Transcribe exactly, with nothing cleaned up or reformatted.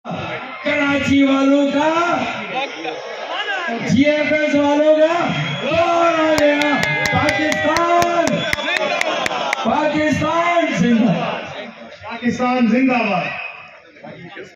कराची वालों का, जीएफएस वालों का दौर आ गया। पाकिस्तान पाकिस्तान जिंदाबाद, पाकिस्तान जिंदाबाद।